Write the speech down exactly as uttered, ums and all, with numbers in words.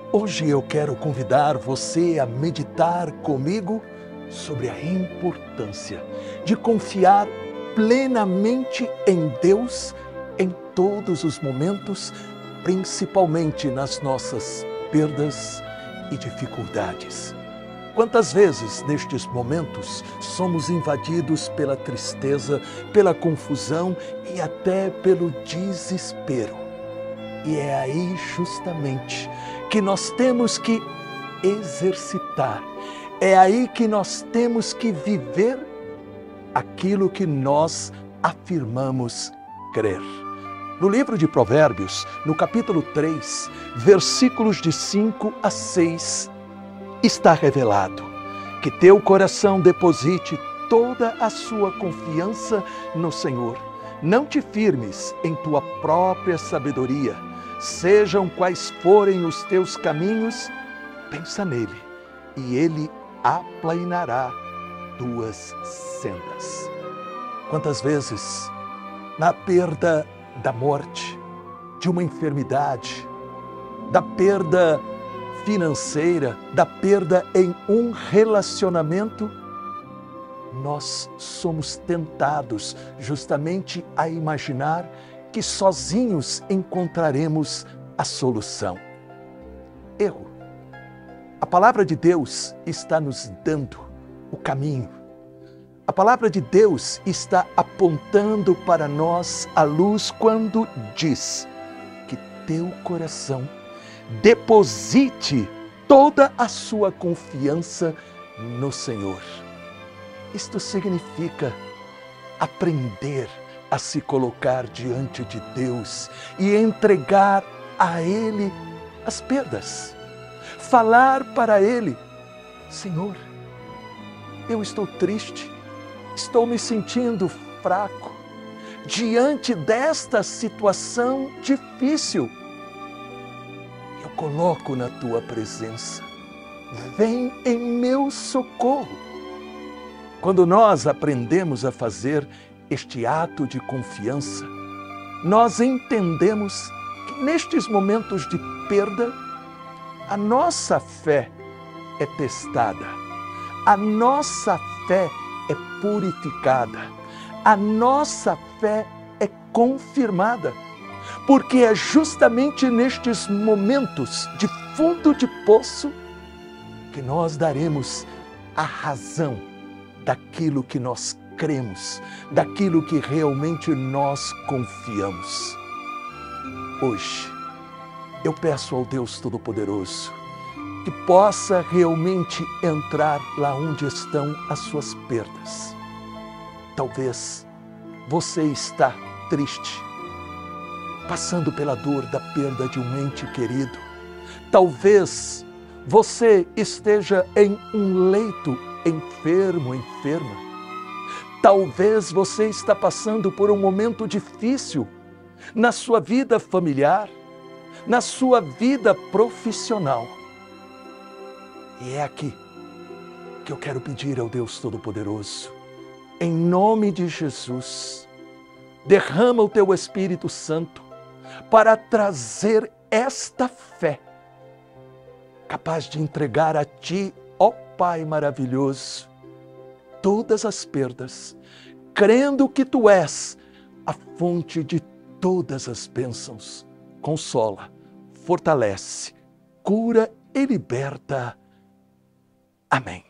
Hoje eu quero convidar você a meditar comigo sobre a importância de confiar plenamente em Deus em todos os momentos, principalmente nas nossas perdas e dificuldades. Quantas vezes nestes momentos somos invadidos pela tristeza, pela confusão e até pelo desespero. E é aí justamente que nós temos que exercitar, é aí que nós temos que viver aquilo que nós afirmamos crer. No livro de Provérbios, no capítulo três, versículos de cinco a seis, está revelado que teu coração deposite toda a sua confiança no Senhor. Não te firmes em tua própria sabedoria. Sejam quais forem os teus caminhos, pensa nele, e ele aplanará tuas sendas. Quantas vezes, na perda da morte, de uma enfermidade, da perda financeira, da perda em um relacionamento, nós somos tentados justamente a imaginar que sozinhos encontraremos a solução. Erro. A palavra de Deus está nos dando o caminho. A palavra de Deus está apontando para nós a luz quando diz que teu coração deposite toda a sua confiança no Senhor. Isto significa aprender a se colocar diante de Deus e entregar a Ele as perdas. Falar para Ele: Senhor, eu estou triste, estou me sentindo fraco diante desta situação difícil. Eu coloco na Tua presença, vem em meu socorro. Quando nós aprendemos a fazer este ato de confiança, nós entendemos que nestes momentos de perda, a nossa fé é testada, a nossa fé é purificada, a nossa fé é confirmada, porque é justamente nestes momentos de fundo de poço que nós daremos a razão daquilo que nós cremos, daquilo que realmente nós confiamos. Hoje, eu peço ao Deus Todo-Poderoso que possa realmente entrar lá onde estão as suas perdas. Talvez você está triste, passando pela dor da perda de um ente querido. Talvez você esteja em um leito enfermo, enferma. Talvez você está passando por um momento difícil na sua vida familiar, na sua vida profissional. E é aqui que eu quero pedir ao Deus Todo-Poderoso, em nome de Jesus, derrama o Teu Espírito Santo para trazer esta fé, capaz de entregar a Ti, ó Pai maravilhoso, todas as perdas, crendo que Tu és a fonte de todas as bênçãos. Consola, fortalece, cura e liberta. Amém.